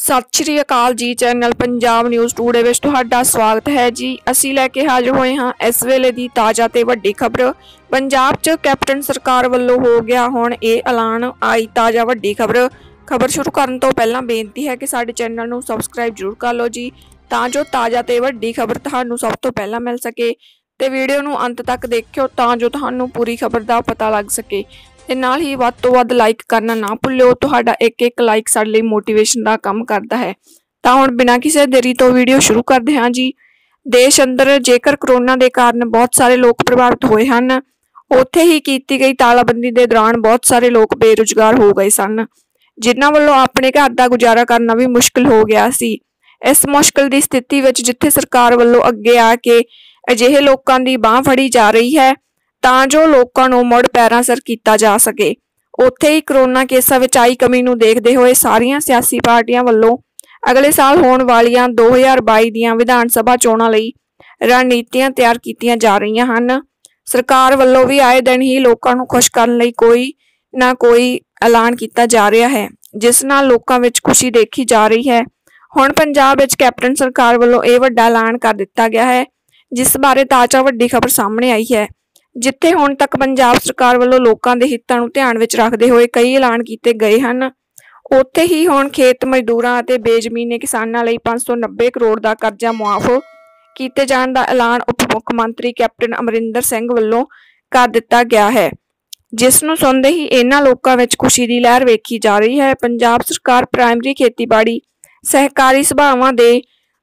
सत श्री अकाल जी। चैनल पंजाब न्यूज़ टूडे विच तुहाडा स्वागत है जी। असीं लैके हाज़र होए हाँ इस वेले दी ताज़ा ते वड्डी खबर। पंजाब च कैप्टन सरकार वल्लों हो गया हुण ये ऐलान। आई ताज़ा वड्डी खबर शुरू करन तो पहलां बेनती है कि साडे चैनल नूं सबसक्राइब जरूर कर लो जी, तां जो ताज़ा ते वड्डी खबर तुहानूं सब तो पहलां मिल सके। ते वीडियो नूं अंत तक देखियो तां जो तुहानूं पूरी खबर दा पता लग सके। ते नाल ही वध तो वध लाइक करना ना भुल्लिओ। तुहाडा एक लाइक साडे लई मोटिवेशन का काम करता है। तां हुण बिना किसी देरी तो वीडियो शुरू करते हैं जी। देश अंदर जेकर कोरोना के कारण बहुत सारे लोग प्रभावित हुए हैं, उत्थे ही की गई तालाबंदी के दौरान बहुत सारे लोग बेरोजगार हो गए सन, जिन्हां वल्लों अपने घर का गुजारा करना भी मुश्किल हो गया सी। इस मुश्किल की स्थिति विच जिथे सरकार वल्लों अगे आके अजिहे लोगों की बांह फड़ी जा रही है तां जो लोगों को मुड़ पैरां सिर किया जा सके, उत्थे ही कोरोना केसां विच आई कमी नूं देखदे होए सारियां सियासी पार्टियां वल्लों अगले साल होण वालियां 2022 दीयां विधान सभा चोणां लई रणनीतियां तैयार कीतियां जा रहीआं हन। सरकार वल्लों भी आए दिन ही लोगों नूं खुश करन लई कोई ना कोई ऐलान किया जा रहा है, जिस नाल लोकां विच खुशी देखी जा रही है। हुण पंजाब विच कैप्टन सरकार वल्लों यह वड्डा ऐलान कर दिता गया है, जिस बारे ताज़ा वड्डी खबर सामने आई है। जिथे हुण तक पंजाब सरकार वल्लों लोकां दे हितां नूं ध्यान विच रखदे होए कई ऐलान किए गए हैं, उत्थे ही हुण खेत मजदूरां अते बेजमीने किसानां लई 590 करोड़ का करजा मुआफ किए जाण दा ऐलान उप मुख्यमंत्री कैप्टन अमरिंदर सिंह वल्लों कर दिता गया है, जिस नूं सुणदे ही इन्हां लोकां विच खुशी की लहर वेखी जा रही है। पंजाब सरकार प्राइमरी खेतीबाड़ी सहकारी सभावां दे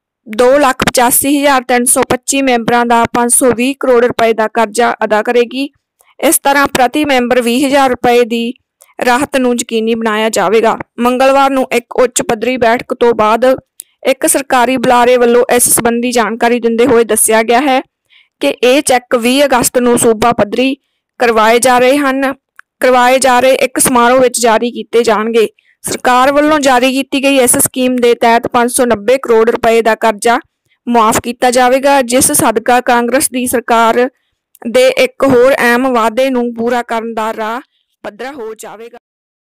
2,85,325 मैंबरां का 520 करोड़ रुपए का करजा अदा करेगी। इस तरह प्रति मैंबर 20,000 रुपए की राहत नूं यकीनी बनाया जाएगा। मंगलवार नूं एक उच्च पद्धरी बैठक तो बाद एक सरकारी बुलारे वल्लों इस संबंधी जानकारी दिंदे होए दस्सिया गया है कि यह चैक 20 अगस्त नूं सूबा पद्धरी करवाए जा रहे एक समारोह विच जारी किए जाणगे। सरकार वल्लों जारी की गई इस स्कीम के तहत 590 करोड़ रुपए का करजा मुआफ किया जाएगा, जिस सदका कांग्रेस की सरकार दे एक होर अहम वादे नूं पूरा करन दा राह पद्धरा हो जाएगा।